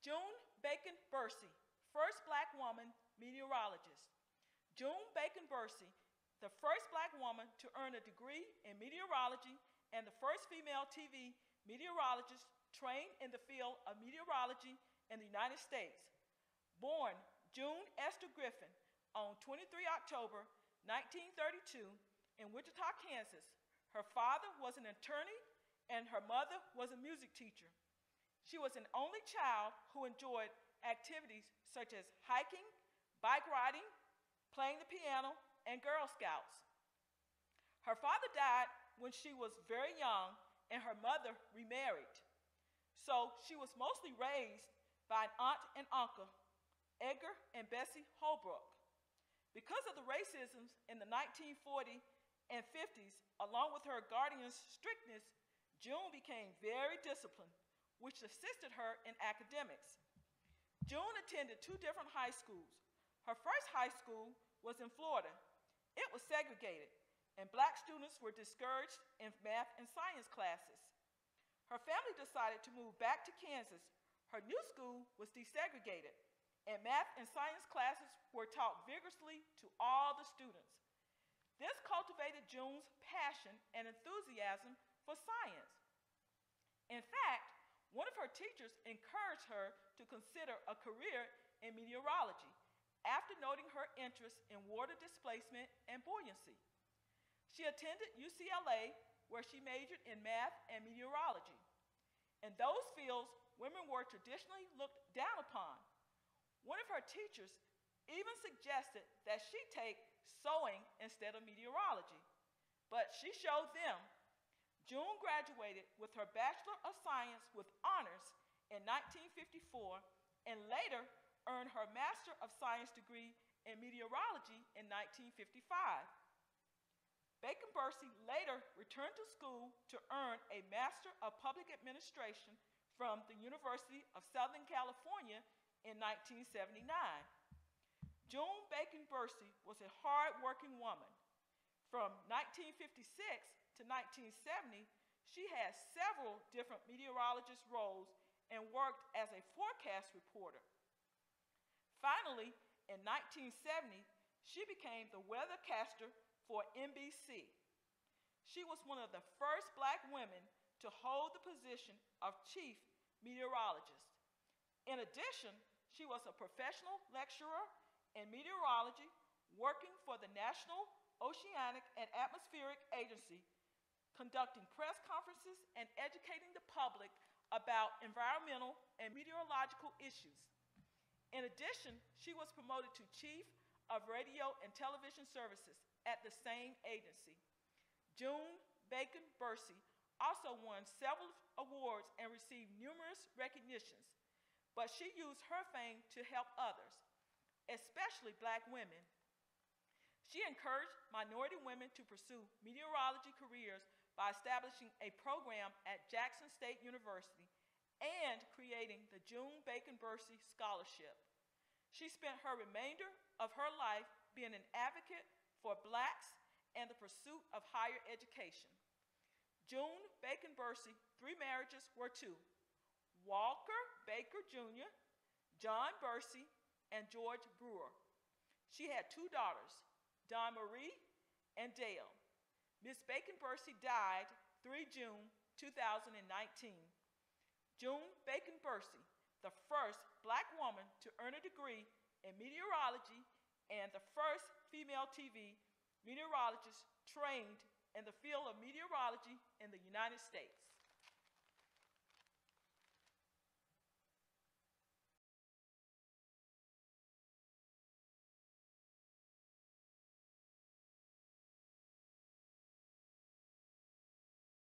June Bacon-Bercey, first black woman meteorologist. June Bacon-Bercey, the first black woman to earn a degree in meteorology and the first female TV meteorologist trained in the field of meteorology in the United States. Born June Esther Griffin on 23 October 1932 in Wichita, Kansas. Her father was an attorney and her mother was a music teacher. She was an only child who enjoyed activities such as hiking, bike riding, playing the piano, and Girl Scouts. Her father died when she was very young and her mother remarried. So she was mostly raised by an aunt and uncle, Edgar and Bessie Holbrook. Because of the racism in the 1940s and 50s, along with her guardian's strictness, June became very disciplined, which assisted her in academics. June attended 2 different high schools. Her first high school was in Florida. It was segregated, and black students were discouraged in math and science classes. Her family decided to move back to Kansas. Her new school was desegregated, and math and science classes were taught vigorously to all the students. This cultivated June's passion and enthusiasm for science. In fact, one of her teachers encouraged her to consider a career in meteorology after noting her interest in water displacement and buoyancy. She attended UCLA, where she majored in math and meteorology. In those fields, women were traditionally looked down upon. One of her teachers even suggested that she take sewing instead of meteorology, but she showed them. June graduated with her Bachelor of Science with honors in 1954 and later earned her Master of Science degree in meteorology in 1955. Bacon-Bercey later returned to school to earn a Master of Public Administration from the University of Southern California in 1979. June Bacon-Bercey was a hard-working woman. From 1956 to 1970, she had several different meteorologist roles and worked as a forecast reporter. Finally, in 1970, she became the weathercaster for NBC. She was one of the first black women to hold the position of chief meteorologist. In addition, she was a professional lecturer in meteorology, working for the National Oceanic and Atmospheric Agency, conducting press conferences and educating the public about environmental and meteorological issues. In addition, she was promoted to Chief of Radio and Television Services at the same agency. June Bacon-Bercey also won several awards and received numerous recognitions, but she used her fame to help others, especially black women. She encouraged minority women to pursue meteorology careers by establishing a program at Jackson State University and creating the June Bacon-Bercey Scholarship. She spent her remainder of her life being an advocate for blacks and the pursuit of higher education. June Bacon-Bercey, 3 marriages were to Walker Baker Jr., John Bercey, and George Brewer. She had 2 daughters, Dawn Marie and Dale. Ms. Bacon-Bercey died 3 June 2019. June Bacon-Bercey, the first black woman to earn a degree in meteorology and the first female TV meteorologist trained in the field of meteorology in the United States.